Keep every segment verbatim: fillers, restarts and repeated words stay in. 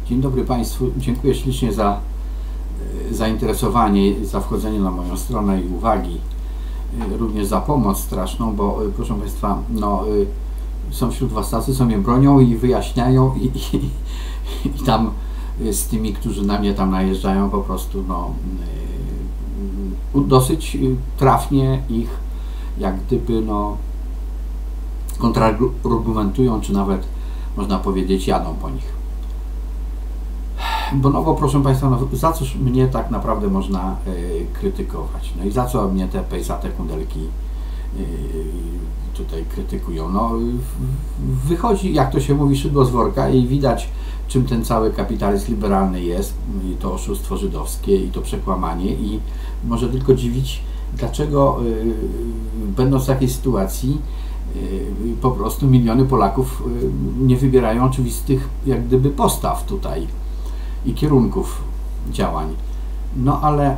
Dzień dobry Państwu. Dziękuję ślicznie za zainteresowanie, za wchodzenie na moją stronę i uwagi. Również za pomoc straszną, bo proszę Państwa, no, są wśród Was tacy, co mnie bronią i wyjaśniają i, i, i tam z tymi, którzy na mnie tam najeżdżają, po prostu no, dosyć trafnie ich jak gdyby no, kontrargumentują, czy nawet można powiedzieć jadą po nich. Bo no bo proszę Państwa, no, za cóż mnie tak naprawdę można y, krytykować? No i za co mnie te pejsate kundelki y, tutaj krytykują? No wychodzi, jak to się mówi, szydło z worka i widać, czym ten cały kapitalizm liberalny jest, i to oszustwo żydowskie, i to przekłamanie, i może tylko dziwić, dlaczego y, będąc w takiej sytuacji y, po prostu miliony Polaków y, nie wybierają oczywistych jak gdyby postaw tutaj i kierunków działań. No ale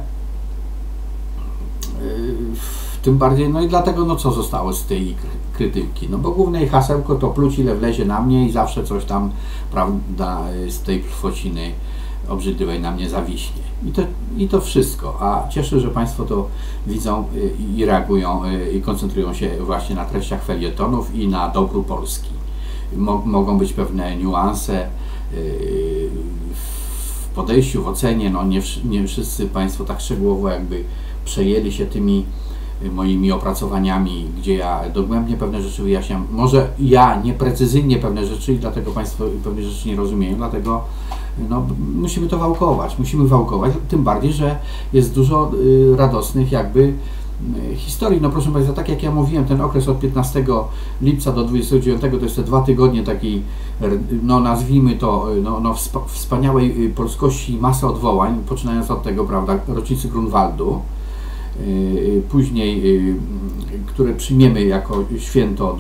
yy, tym bardziej, no i dlatego, no co zostało z tej krytyki? No bo główne hasełko to pluć ile wlezie na mnie i zawsze coś tam, prawda, z tej kwociny obrzydliwej na mnie zawiśnie. I to, i to wszystko. A cieszę, że Państwo to widzą i, i reagują i koncentrują się właśnie na treściach felietonów i na dobru Polski. Mo, mogą być pewne niuanse yy, w podejściu, w ocenie, no nie, nie wszyscy Państwo tak szczegółowo jakby przejęli się tymi moimi opracowaniami, gdzie ja dogłębnie pewne rzeczy wyjaśniam. Może ja nieprecyzyjnie pewne rzeczy i dlatego Państwo pewne rzeczy nie rozumieją, dlatego no, musimy to wałkować, musimy wałkować, tym bardziej, że jest dużo y, radosnych jakby historii. No proszę Państwa, tak jak ja mówiłem, ten okres od piętnastego lipca do dwudziestego dziewiątego to jest te dwa tygodnie takiej, no nazwijmy to, no, no wspaniałej polskości, masy odwołań, poczynając od tego, prawda, rocznicy Grunwaldu, później, które przyjmiemy jako święto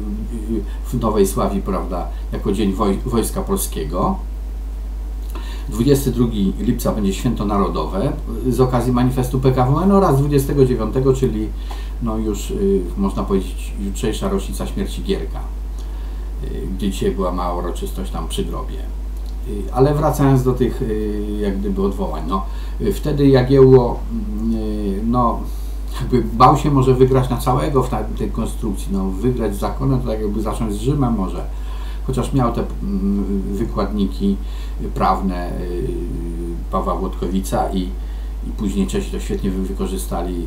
w Nowej Sławi, prawda, jako Dzień Woj Wojska Polskiego. dwudziestego drugiego lipca będzie Święto Narodowe z okazji manifestu P K W N oraz dwudziestego dziewiątego, czyli no już y, można powiedzieć jutrzejsza rocznica śmierci Gierka, y, gdzie dzisiaj była mała uroczystość tam przy grobie. Y, ale wracając do tych y, jak gdyby odwołań, no y, wtedy Jagiełło y, no jakby bał się może wygrać na całego w tej, tej konstrukcji, no wygrać z zakonem, to tak jakby zacząć z Rzymem może. Chociaż miał te wykładniki prawne Pawła Włodkowica i, i później Czesi to świetnie wykorzystali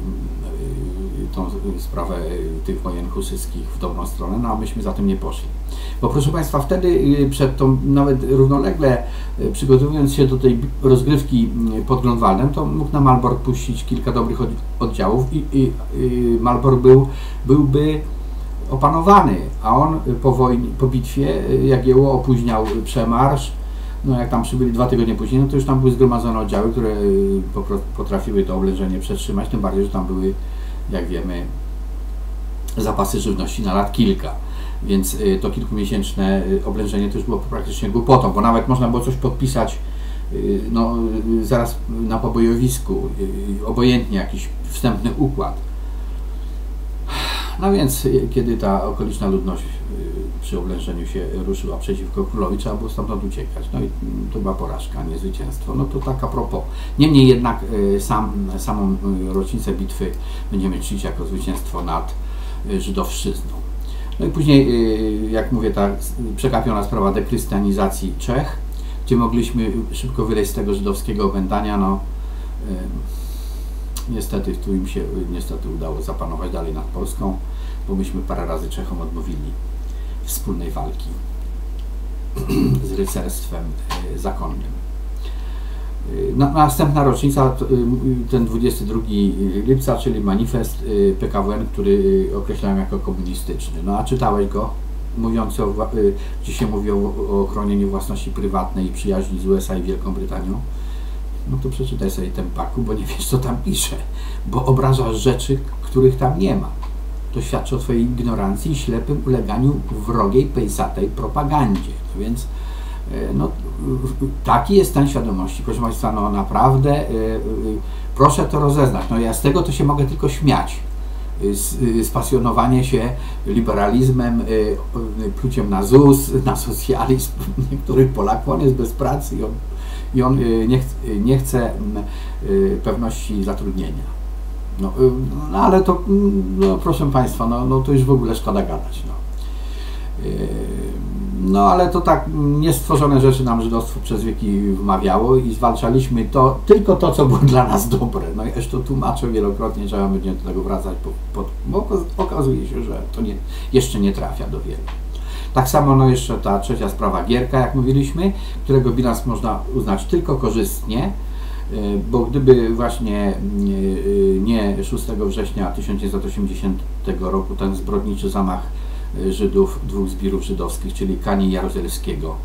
tą sprawę tych wojen husyckich w dobrą stronę, no a myśmy za tym nie poszli. Bo proszę Państwa, wtedy przed tą, nawet równolegle przygotowując się do tej rozgrywki pod Grunwaldem, to mógł na Malbork puścić kilka dobrych oddziałów i, i, i Malbork był, byłby opanowany, a on po wojnie, po bitwie Jagiełło opóźniał przemarsz. No jak tam przybyli dwa tygodnie później, no to już tam były zgromadzone oddziały, które potrafiły to oblężenie przetrzymać, tym bardziej, że tam były, jak wiemy, zapasy żywności na lat kilka, więc to kilkumiesięczne oblężenie to już było praktycznie głupotą, bo nawet można było coś podpisać no, zaraz na pobojowisku, obojętnie jakiś wstępny układ. No więc, kiedy ta okoliczna ludność przy oblężeniu się ruszyła przeciwko królowi, trzeba było stamtąd uciekać. No i to była porażka, nie zwycięstwo. No to tak a propos. Niemniej jednak sam, samą rocznicę bitwy będziemy czcić jako zwycięstwo nad żydowszczyzną. No i później, jak mówię, ta przekapiona sprawa dekrystianizacji Czech, gdzie mogliśmy szybko wyleźć z tego żydowskiego opętania, no niestety tu im się niestety udało zapanować dalej nad Polską, bo myśmy parę razy Czechom odmówili wspólnej walki z rycerstwem zakonnym. No, następna rocznica, ten dwudziestego drugiego lipca, czyli manifest P K W N, który określałem jako komunistyczny. No a czytałeś go, mówiący o, gdzie się mówi o, o chronieniu własności prywatnej i przyjaźni z U S A i Wielką Brytanią? No to przeczytaj sobie ten paku, bo nie wiesz, co tam pisze, bo obrażasz rzeczy, których tam nie ma. To świadczy o Twojej ignorancji i ślepym uleganiu wrogiej, pejsatej propagandzie. Więc no, taki jest stan świadomości. Proszę Państwa, no naprawdę proszę to rozeznać. No ja z tego to się mogę tylko śmiać, spasjonowanie się liberalizmem, pluciem na Z U S, na socjalizm niektórych Polaków. On jest bez pracy i on, i on nie, chce, nie chce pewności zatrudnienia. No, no ale to, no, proszę Państwa, no, no to już w ogóle szkoda gadać. No. No ale to tak niestworzone rzeczy nam żydostwo przez wieki wmawiało i zwalczaliśmy to, tylko to, co było dla nas dobre. No ja już to tłumaczę wielokrotnie, trzeba będzie do tego wracać, po, po, bo okazuje się, że to nie, jeszcze nie trafia do wielu. Tak samo no jeszcze ta trzecia sprawa Gierka, jak mówiliśmy, którego bilans można uznać tylko korzystnie, bo gdyby właśnie nie szóstego września tysiąc dziewięćset osiemdziesiątego roku ten zbrodniczy zamach Żydów, dwóch zbirów żydowskich, czyli Kani i Jaruzelskiego,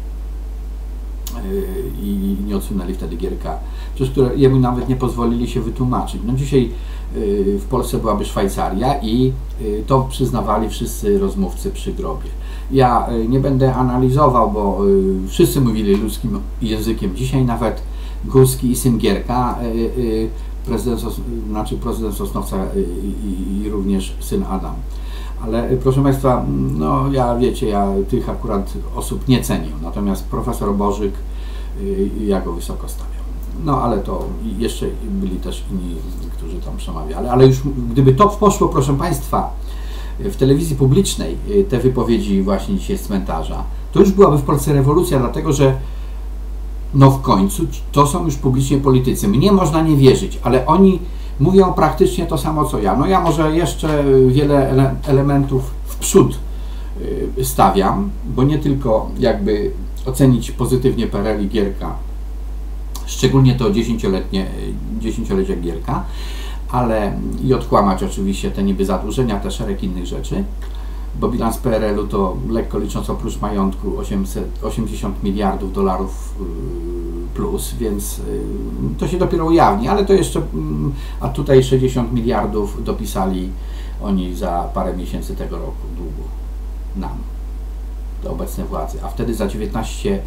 i nie odsunęli wtedy Gierka, przez które jemu nawet nie pozwolili się wytłumaczyć. No dzisiaj w Polsce byłaby Szwajcaria i to przyznawali wszyscy rozmówcy przy grobie. Ja nie będę analizował, bo wszyscy mówili ludzkim językiem. Dzisiaj nawet Górski i syn Gierka, prezydent, znaczy prezydent Sosnowca i, i również syn Adam. Ale proszę Państwa, no ja wiecie, ja tych akurat osób nie cenię, natomiast profesor Bożyk, ja go wysoko stawiam. No ale to jeszcze byli też inni, którzy tam przemawiali, ale już gdyby to poszło, proszę Państwa, w telewizji publicznej, te wypowiedzi właśnie dzisiaj z cmentarza, to już byłaby w Polsce rewolucja, dlatego że no w końcu to są już publicznie politycy. Mnie można nie wierzyć, ale oni mówią praktycznie to samo co ja. No ja może jeszcze wiele ele elementów w przód stawiam, bo nie tylko jakby ocenić pozytywnie P R L i Gierka, szczególnie to dziesięcioletnie, dziesięciolecia Gierka, ale i odkłamać oczywiście te niby zadłużenia, te szereg innych rzeczy, bo bilans P R L u to lekko licząc oprócz majątku osiemdziesiąt miliardów dolarów plus, więc to się dopiero ujawni, ale to jeszcze, a tutaj sześćdziesiąt miliardów dopisali oni za parę miesięcy tego roku długu nam, te obecne władze, a wtedy za dziewiętnaście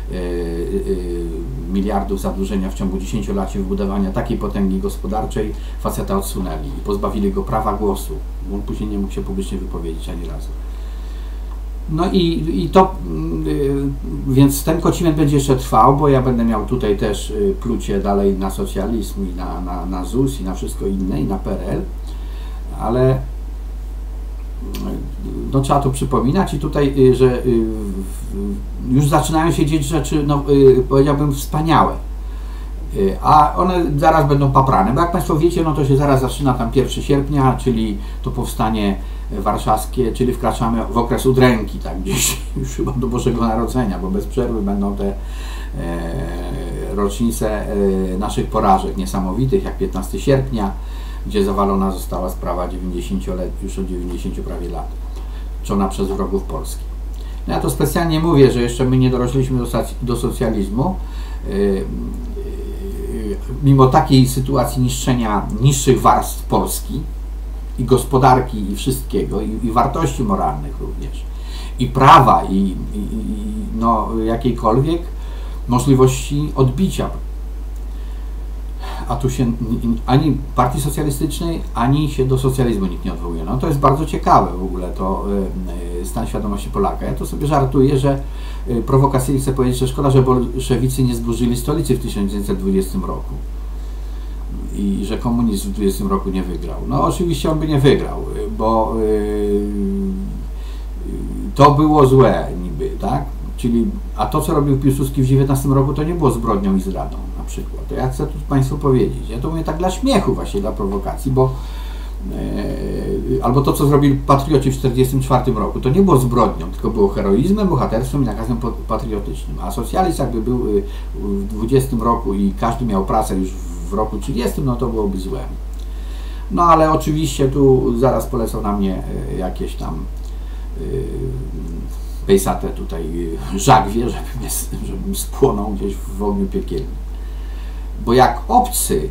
miliardów zadłużenia w ciągu dziesięcioleci wybudowania takiej potęgi gospodarczej faceta odsunęli i pozbawili go prawa głosu, bo on później nie mógł się publicznie wypowiedzieć ani razu. No i, i to, więc ten kociment będzie jeszcze trwał, bo ja będę miał tutaj też plucie dalej na socjalizm i na, na, na Z U S i na wszystko inne i na P R L, ale no, trzeba to przypominać i tutaj, że już zaczynają się dzieć rzeczy, no, powiedziałbym, wspaniałe, a one zaraz będą paprane, bo jak Państwo wiecie, no to się zaraz zaczyna tam pierwszego sierpnia, czyli to powstanie warszawskie, czyli wkraczamy w okres udręki, tak gdzieś już chyba do Bożego Narodzenia, bo bez przerwy będą te e, rocznice e, naszych porażek niesamowitych, jak piętnastego sierpnia, gdzie zawalona została sprawa dziewięćdziesięcioletnia, już od dziewięćdziesięciu prawie lat, czona przez wrogów Polski. No ja to specjalnie mówię, że jeszcze my nie dorośliśmy do, do socjalizmu, e, e, mimo takiej sytuacji niszczenia niższych warstw Polski, i gospodarki, i wszystkiego, i, i wartości moralnych również, i prawa, i, i, i no, jakiejkolwiek możliwości odbicia. A tu się ani partii socjalistycznej, ani się do socjalizmu nikt nie odwołuje. No to jest bardzo ciekawe w ogóle, to y, stan świadomości Polaka. Ja to sobie żartuję, że y, prowokacyjnie chcę powiedzieć, że szkoda, że bolszewicy nie zburzyli stolicy w tysiąc dziewięćset dwudziestym roku. I że komunizm w dwudziestym roku nie wygrał. No oczywiście on by nie wygrał, bo yy, to było złe niby, tak? Czyli, a to, co robił Piłsudski w dziewiętnastym roku, to nie było zbrodnią i zdradą na przykład. To ja chcę tu Państwu powiedzieć. Ja to mówię tak dla śmiechu właśnie, dla prowokacji, bo yy, albo to, co zrobili patrioci w czterdziestym czwartym roku, to nie było zbrodnią, tylko było heroizmem, bohaterstwem i nakazem patriotycznym. A socjalizm jakby był w dwudziestym roku i każdy miał pracę już w roku trzydziestym, no to byłoby złe. No ale oczywiście tu zaraz polecą na mnie jakieś tam yy, pejsate tutaj żagwie, żebym, żebym spłonął gdzieś w ogniu piekielnym. Bo jak obcy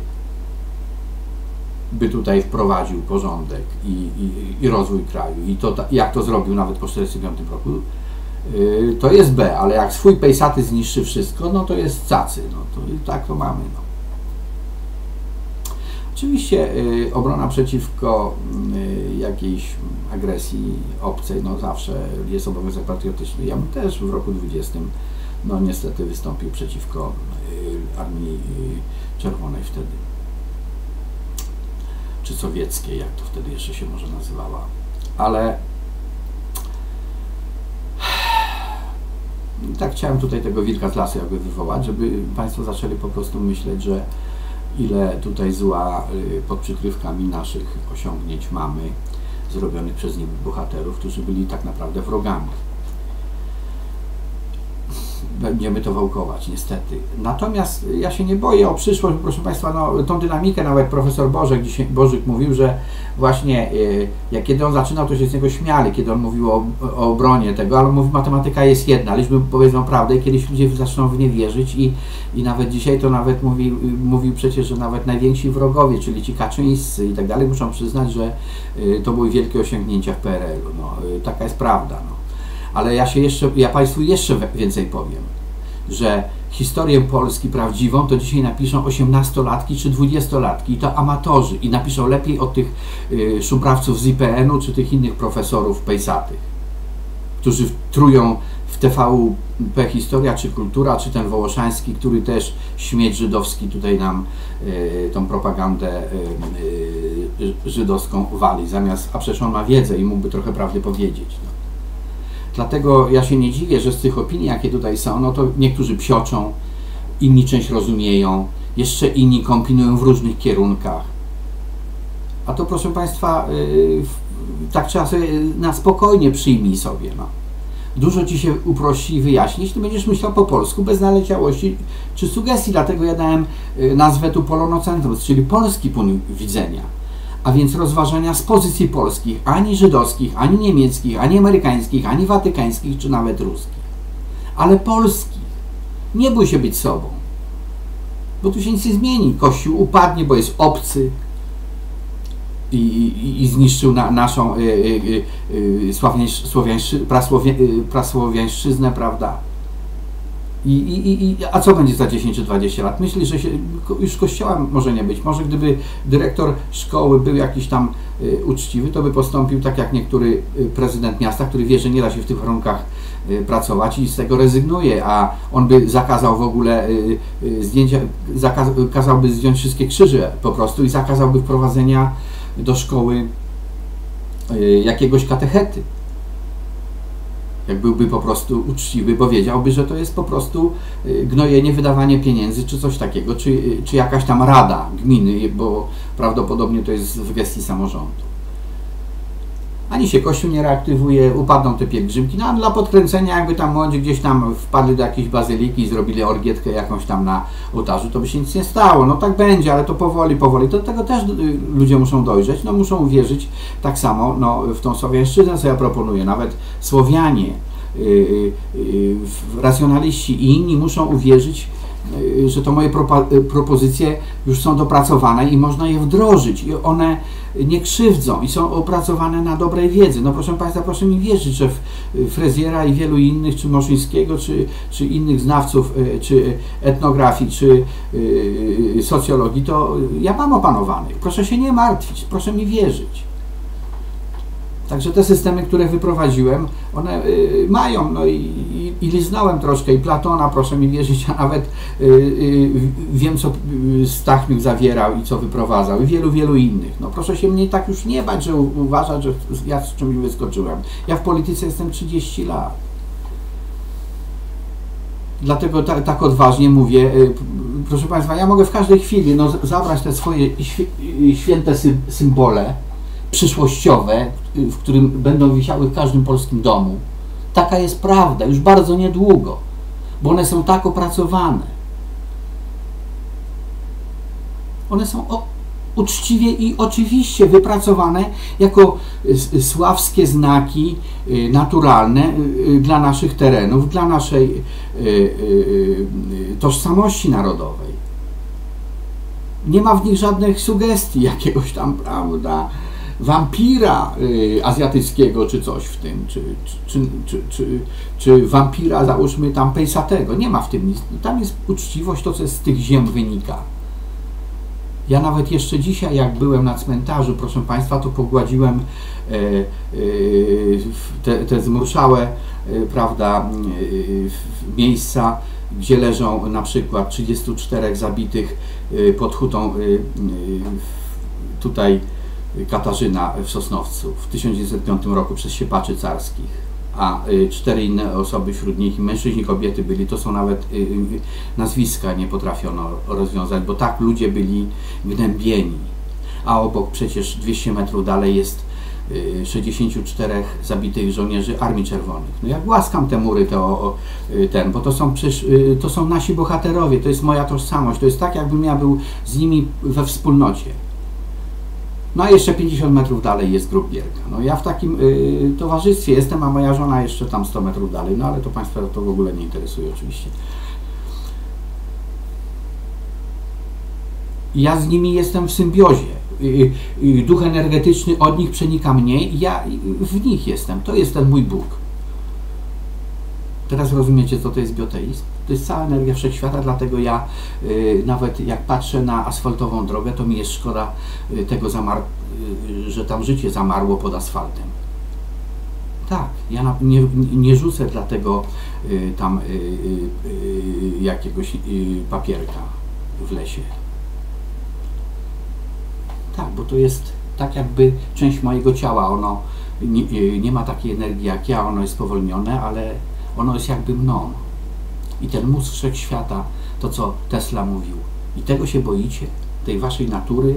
by tutaj wprowadził porządek i, i, i rozwój kraju i to jak to zrobił nawet po czterdziestym piątym roku, yy, to jest B, ale jak swój pejsaty zniszczy wszystko, no to jest cacy. No to i tak to mamy. No. Oczywiście y, obrona przeciwko y, jakiejś agresji obcej, no zawsze jest obowiązek patriotyczny. Ja bym też w roku dwudziestym, no niestety wystąpił przeciwko y, Armii y, Czerwonej wtedy, czy sowieckiej, jak to wtedy jeszcze się może nazywała, ale tak chciałem tutaj tego wilka z lasu jakby wywołać, żeby Państwo zaczęli po prostu myśleć, że ile tutaj zła pod przykrywkami naszych osiągnięć mamy, zrobionych przez nich bohaterów, którzy byli tak naprawdę wrogami. Będziemy to wałkować, niestety. Natomiast ja się nie boję o przyszłość, proszę Państwa, no, tą dynamikę nawet profesor Bożek, dzisiaj, Bożyk mówił, że właśnie y, jak kiedy on zaczynał, to się z niego śmiali, kiedy on mówił o, o obronie tego, ale on mówi, matematyka jest jedna, liczby powiedzą prawdę i kiedyś ludzie zaczną w nie wierzyć i, i nawet dzisiaj to nawet mówi, mówił przecież, że nawet najwięksi wrogowie, czyli ci kaczyńscy i tak dalej, muszą przyznać, że y, to były wielkie osiągnięcia w P R L-u. No, y, taka jest prawda. No. Ale ja się jeszcze, ja Państwu jeszcze więcej powiem, że historię Polski prawdziwą to dzisiaj napiszą osiemnastolatki czy dwudziestolatki i to amatorzy i napiszą lepiej od tych y, szumrawców z I P N u czy tych innych profesorów pejsatych, którzy trują w T V P Historia czy Kultura, czy ten Wołoszański, który też śmieć żydowski tutaj nam y, tą propagandę y, y, żydowską wali, zamiast, a przecież on ma wiedzę i mógłby trochę prawdy powiedzieć. No. Dlatego ja się nie dziwię, że z tych opinii, jakie tutaj są, no to niektórzy psioczą, inni część rozumieją, jeszcze inni kombinują w różnych kierunkach. A to, proszę Państwa, yy, tak trzeba sobie na spokojnie przyjmij sobie. No. Dużo Ci się uprości i wyjaśnić, Ty będziesz myślał po polsku, bez naleciałości czy sugestii. Dlatego ja dałem yy, nazwę tu Polonocentrum, czyli polski punkt widzenia. A więc rozważania z pozycji polskich, ani żydowskich, ani niemieckich, ani amerykańskich, ani watykańskich, czy nawet ruskich. Ale polskich. Nie bój się być sobą. Bo tu się nic nie zmieni. Kościół upadnie, bo jest obcy i, i, i zniszczył na, naszą y, y, y, słowiańsz, słowiańszy, prasłowie, y, prasłowiańszczyznę, prawda? I, i, i, a co będzie za dziesięć czy dwadzieścia lat? Myślę, że się, już kościoła może nie być. Może gdyby dyrektor szkoły był jakiś tam y, uczciwy, to by postąpił tak jak niektóry y, prezydent miasta, który wie, że nie da się w tych warunkach y, pracować i z tego rezygnuje, a on by zakazał w ogóle y, y, zdjęcia, zakaz, kazałby zdjąć wszystkie krzyże po prostu i zakazałby wprowadzenia do szkoły y, jakiegoś katechety. Jak byłby po prostu uczciwy, bo wiedziałby, że to jest po prostu gnojenie, wydawanie pieniędzy, czy coś takiego, czy, czy jakaś tam rada gminy, bo prawdopodobnie to jest w gestii samorządu. Ani się Kościół nie reaktywuje, upadną te pielgrzymki, no a dla podkręcenia, jakby tam młodzi gdzieś tam wpadli do jakiejś bazyliki i zrobili orgietkę jakąś tam na ołtarzu, to by się nic nie stało. No tak będzie, ale to powoli, powoli. Do tego też ludzie muszą dojrzeć, no muszą uwierzyć tak samo no, w tą słowiańszczyznę, co ja proponuję. Nawet Słowianie, yy, yy, racjonaliści i inni muszą uwierzyć, yy, że to moje propozycje już są dopracowane i można je wdrożyć. I one nie krzywdzą i są opracowane na dobrej wiedzy. No proszę Państwa, proszę mi wierzyć, że Frezjera i wielu innych, czy Moszyńskiego, czy, czy innych znawców, czy etnografii, czy yy, socjologii, to ja mam opanowanych. Proszę się nie martwić, proszę mi wierzyć. Także te systemy, które wyprowadziłem, one y, mają, no i, i, i liznąłem troszkę i Platona, proszę mi wierzyć, a nawet y, y, wiem, co Stachniuk zawierał i co wyprowadzał i wielu, wielu innych. No proszę się mnie tak już nie bać, że u, uważać, że ja z czymś wyskoczyłem. Ja w polityce jestem trzydzieści lat. Dlatego ta, tak odważnie mówię, y, proszę Państwa, ja mogę w każdej chwili no, zabrać te swoje święte sy symbole, przyszłościowe, w którym będą wisiały w każdym polskim domu. Taka jest prawda, już bardzo niedługo, bo one są tak opracowane. One są o, uczciwie i oczywiście wypracowane jako sławskie znaki naturalne dla naszych terenów, dla naszej tożsamości narodowej. Nie ma w nich żadnych sugestii jakiegoś tam, prawda, wampira y, azjatyckiego, czy coś w tym, czy, czy, czy, czy, czy wampira, załóżmy tam pejsatego. Nie ma w tym nic. Tam jest uczciwość, to co z tych ziem wynika. Ja nawet jeszcze dzisiaj, jak byłem na cmentarzu, proszę Państwa, to pogładziłem e, e, te, te zmurszałe, e, prawda, e, miejsca, gdzie leżą na przykład trzydziestu czterech zabitych e, pod hutą e, e, tutaj Katarzyna w Sosnowcu w tysiąc dziewięćset piątym roku przez siepaczy carskich, a y, cztery inne osoby wśród nich, mężczyźni, kobiety byli, to są nawet y, y, nazwiska nie potrafiono rozwiązać, bo tak ludzie byli gnębieni, a obok przecież dwieście metrów dalej jest y, sześćdziesięciu czterech zabitych żołnierzy Armii Czerwonych. No jak głaskam te mury, to o, y, ten, bo to są, przecież, y, to są nasi bohaterowie, to jest moja tożsamość, to jest tak, jakbym ja był z nimi we wspólnocie. No a jeszcze pięćdziesiąt metrów dalej jest Grób Gierka. No ja w takim y, towarzystwie jestem, a moja żona jeszcze tam sto metrów dalej. No ale to Państwa to w ogóle nie interesuje oczywiście. Ja z nimi jestem w symbiozie. Y, y, duch energetyczny od nich przenika mnie i ja w nich jestem. To jest ten mój Bóg. Teraz rozumiecie, co to jest bioteizm? To jest cała energia wszechświata, dlatego ja y, nawet jak patrzę na asfaltową drogę, to mi jest szkoda y, tego, zamar y, że tam życie zamarło pod asfaltem. Tak, ja na, nie, nie rzucę dlatego y, tam y, y, y, jakiegoś y, papierka w lesie. Tak, bo to jest tak jakby część mojego ciała, ono nie, y, nie ma takiej energii jak ja, ono jest spowolnione, ale ono jest jakby mną. I ten mózg wszechświata, to co Tesla mówił. I tego się boicie, tej waszej natury,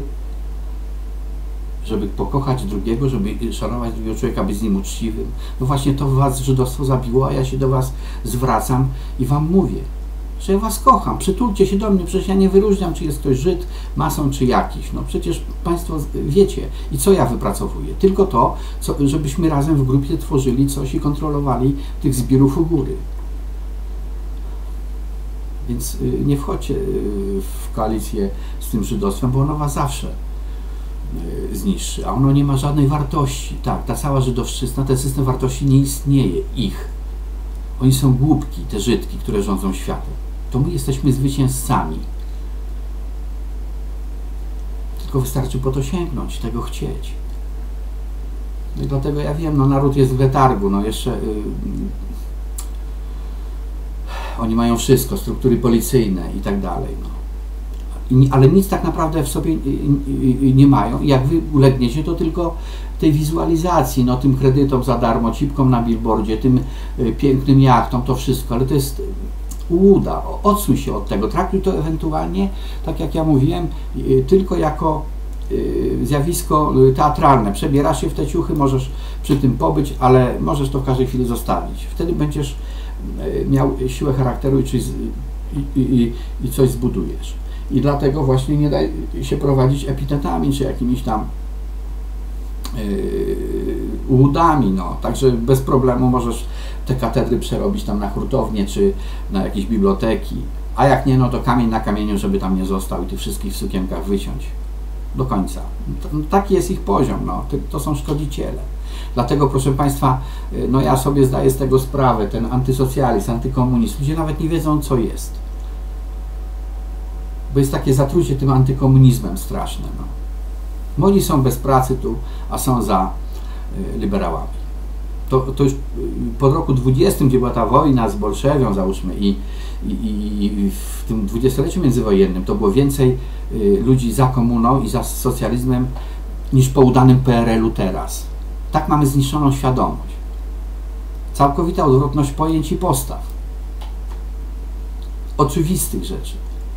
żeby pokochać drugiego, żeby szanować drugiego człowieka, być z nim uczciwym. No właśnie to was żydostwo zabiło, a ja się do was zwracam i wam mówię, że ja was kocham. Przytulcie się do mnie, przecież ja nie wyróżniam, czy jest ktoś Żyd, mason, czy jakiś. No przecież Państwo wiecie. I co ja wypracowuję? Tylko to, co, żebyśmy razem w grupie tworzyli coś i kontrolowali tych zbirów u góry. Więc nie wchodźcie w koalicję z tym żydostwem, bo ono was zawsze zniszczy, a ono nie ma żadnej wartości. Tak, ta cała żydowszczyzna, ten system wartości nie istnieje, ich. Oni są głupki, te Żydki, które rządzą światem. To my jesteśmy zwycięzcami. Tylko wystarczy po to sięgnąć, tego chcieć. No i dlatego ja wiem, no naród jest w letargu, no jeszcze... Yy, Oni mają wszystko, struktury policyjne i tak dalej. No. I, ale nic tak naprawdę w sobie nie mają. I jak wy ulegniecie, to tylko tej wizualizacji, no tym kredytom za darmo, cipkom na billboardzie, tym pięknym jachtom, to wszystko. Ale to jest ułuda. Odsuń się od tego. Traktuj to ewentualnie, tak jak ja mówiłem, tylko jako zjawisko teatralne. Przebierasz się w te ciuchy, możesz przy tym pobyć, ale możesz to w każdej chwili zostawić. Wtedy będziesz miał siłę charakteru i coś, i, i, i coś zbudujesz. I dlatego właśnie nie daj się prowadzić epitetami, czy jakimiś tam yy, łudami, no. Także bez problemu możesz te katedry przerobić tam na hurtownię, czy na jakieś biblioteki. A jak nie, no to kamień na kamieniu, żeby tam nie został i tych wszystkich w sukienkach wyciąć. Do końca. Taki jest ich poziom, no. To są szkodziciele. Dlatego, proszę Państwa, no ja sobie zdaję z tego sprawę, ten antysocjalizm, antykomunizm, ludzie nawet nie wiedzą, co jest. Bo jest takie zatrucie tym antykomunizmem straszne. No. Oni są bez pracy tu, a są za y, liberałami. To, to już po roku dwudziestym, gdzie była ta wojna z Bolszewią, załóżmy, i, i, i w tym dwudziestoleciu międzywojennym to było więcej y, ludzi za komuną i za socjalizmem niż po udanym P R L u teraz. Tak mamy zniszczoną świadomość. Całkowita odwrotność pojęć i postaw. Oczywistych rzeczy.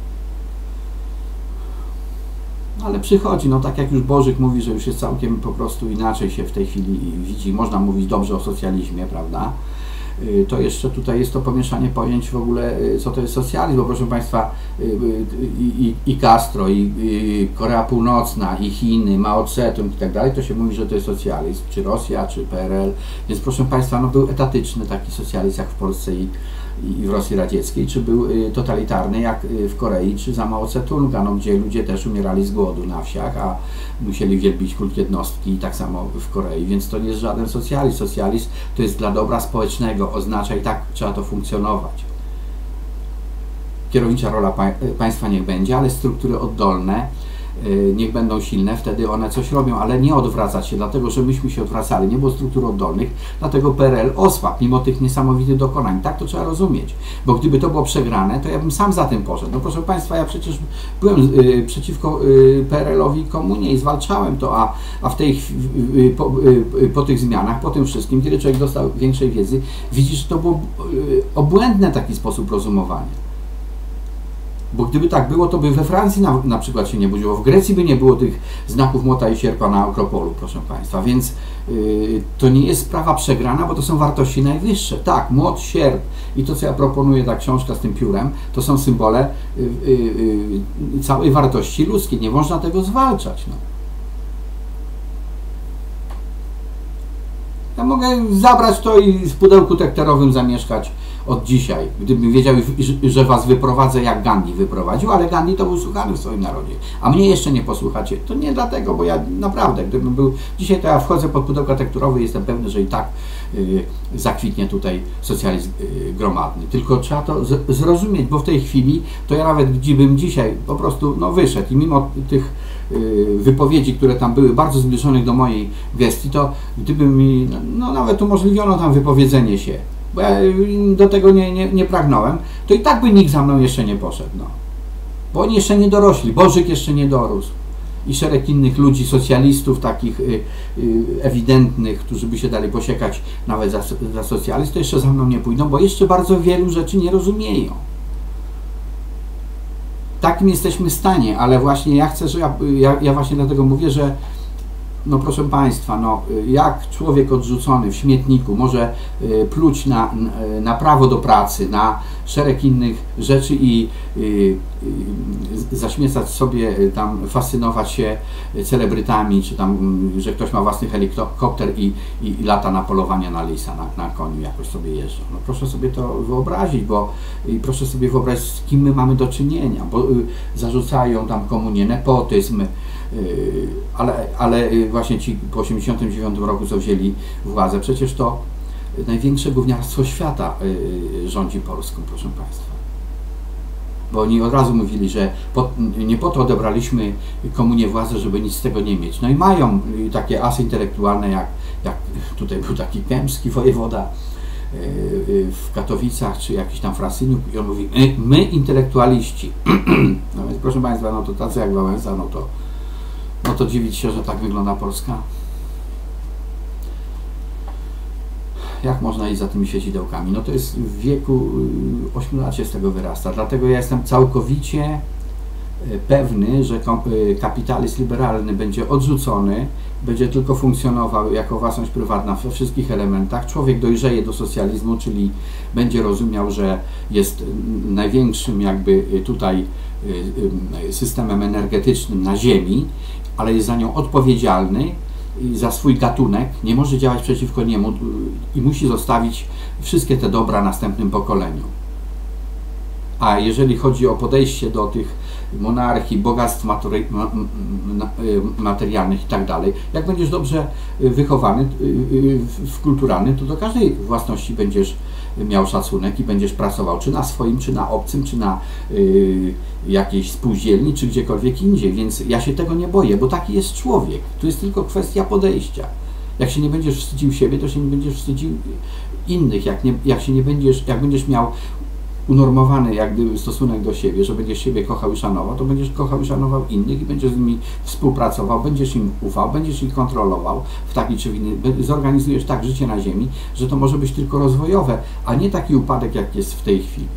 Ale przychodzi, no tak jak już Bożyk mówi, że już jest całkiem po prostu inaczej się w tej chwili widzi. Można mówić dobrze o socjalizmie, prawda? To jeszcze tutaj jest to pomieszanie pojęć w ogóle, co to jest socjalizm, bo proszę Państwa, i, i, i Castro, i, i Korea Północna, i Chiny, Mao Tse-tung i tak dalej, to się mówi, że to jest socjalizm, czy Rosja, czy P R L, więc proszę Państwa, no był etatyczny taki socjalizm jak w Polsce i, i w Rosji Radzieckiej, czy był totalitarny jak w Korei, czy za Mao Tse-tunga, no, gdzie ludzie też umierali z głodu na wsiach, a musieli wielbić kult jednostki i tak samo w Korei, więc to nie jest żaden socjalizm. Socjalizm to jest dla dobra społecznego, oznacza i tak trzeba to funkcjonować. Kierownicza rola pa państwa niech będzie, ale struktury oddolne niech będą silne, wtedy one coś robią, ale nie odwracać się, dlatego że myśmy się odwracali, nie było struktur oddolnych, dlatego P R L osłabł, mimo tych niesamowitych dokonań. Tak to trzeba rozumieć, bo gdyby to było przegrane, to ja bym sam za tym poszedł. No proszę Państwa, ja przecież byłem y, przeciwko y, P R L-owi komunie i zwalczałem to, a, a w tej y, po, y, po tych zmianach, po tym wszystkim, kiedy człowiek dostał większej wiedzy, widzi, że to było y, obłędne taki sposób rozumowania. Bo gdyby tak było, to by we Francji na, na przykład się nie budziło, w Grecji by nie było tych znaków młota i sierpa na Akropolu, proszę Państwa, więc yy, to nie jest sprawa przegrana, bo to są wartości najwyższe. Tak, młot, sierp i to, co ja proponuję, ta książka z tym piórem, to są symbole yy, yy, całej wartości ludzkiej, nie można tego zwalczać. No. Ja mogę zabrać to i w pudełku tekterowym zamieszkać od dzisiaj, gdybym wiedział, że was wyprowadzę, jak Gandhi wyprowadził, ale Gandhi to był słuchany w swoim narodzie, a mnie jeszcze nie posłuchacie. To nie dlatego, bo ja naprawdę, gdybym był dzisiaj, to ja wchodzę pod pudełka tekturowe i jestem pewny, że i tak yy, zakwitnie tutaj socjalizm yy, gromadny. Tylko trzeba to z, zrozumieć, bo w tej chwili to ja nawet gdybym dzisiaj po prostu no, wyszedł i mimo tych yy, wypowiedzi, które tam były bardzo zbliżonych do mojej gestii, to gdyby mi no, nawet umożliwiono tam wypowiedzenie się, bo ja do tego nie, nie, nie pragnąłem, to i tak by nikt za mną jeszcze nie poszedł. No. Bo oni jeszcze nie dorośli, Bożyk jeszcze nie dorósł. I szereg innych ludzi, socjalistów takich y, y, ewidentnych, którzy by się dali posiekać nawet za, za socjalizm, to jeszcze za mną nie pójdą, bo jeszcze bardzo wielu rzeczy nie rozumieją. Takim jesteśmy w stanie, ale właśnie ja chcę, że ja, ja, ja właśnie dlatego mówię, że no proszę Państwa, no, jak człowiek odrzucony w śmietniku może y, pluć na, na prawo do pracy, na szereg innych rzeczy i y, y, zaśmiecać sobie, y, tam fascynować się celebrytami, czy tam, y, że ktoś ma własny helikopter i, i, i lata na polowania na lisa, na, na koniu jakoś sobie jeżdżą. No proszę sobie to wyobrazić, bo y, proszę sobie wyobrazić, z kim my mamy do czynienia, bo y, zarzucają tam komunię, nepotyzm, Ale, ale właśnie ci po osiemdziesiątym dziewiątym roku, co wzięli władzę, przecież to największe gówniarstwo świata rządzi Polską, proszę Państwa. Bo oni od razu mówili, że po, nie po to odebraliśmy komunię władzę, żeby nic z tego nie mieć. No i mają takie asy intelektualne, jak, jak tutaj był taki kępski wojewoda w Katowicach, czy jakiś tam Frasyniuk, i on mówi, my, my intelektualiści. No więc proszę Państwa, no to tacy jak Wałęsa, no to no to dziwić się, że tak wygląda Polska. Jak można iść za tymi świecidełkami? No to jest w wieku ośmiu lat się z tego wyrasta. Dlatego ja jestem całkowicie pewny, że kapitalizm liberalny będzie odrzucony, będzie tylko funkcjonował jako własność prywatna we wszystkich elementach. Człowiek dojrzeje do socjalizmu, czyli będzie rozumiał, że jest największym jakby tutaj systemem energetycznym na Ziemi, ale jest za nią odpowiedzialny i za swój gatunek, nie może działać przeciwko niemu i musi zostawić wszystkie te dobra następnym pokoleniom. A jeżeli chodzi o podejście do tych monarchii, bogactw materialnych i tak dalej, jak będziesz dobrze wychowany, wkulturalny, to do każdej własności będziesz miał szacunek i będziesz pracował czy na swoim, czy na obcym, czy na y, jakiejś spółdzielni, czy gdziekolwiek indziej, więc ja się tego nie boję, bo taki jest człowiek. To jest tylko kwestia podejścia. Jak się nie będziesz wstydził siebie, to się nie będziesz wstydził innych. Jak, nie, jak się nie będziesz, jak będziesz miał unormowany jak gdyby stosunek do siebie, że będziesz siebie kochał i szanował, to będziesz kochał i szanował innych i będziesz z nimi współpracował, będziesz im ufał, będziesz ich kontrolował w taki czy w inny, zorganizujesz tak życie na ziemi, że to może być tylko rozwojowe, a nie taki upadek, jak jest w tej chwili.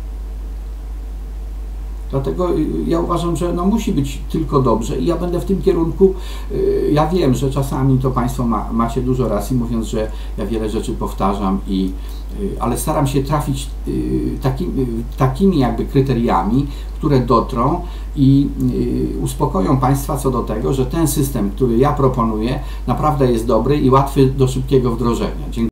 Dlatego ja uważam, że no musi być tylko dobrze i ja będę w tym kierunku, ja wiem, że czasami to Państwo ma, macie dużo racji, mówiąc, że ja wiele rzeczy powtarzam, i, ale staram się trafić taki, takimi jakby kryteriami, które dotrą i uspokoją Państwa co do tego, że ten system, który ja proponuję, naprawdę jest dobry i łatwy do szybkiego wdrożenia. Dziękuję.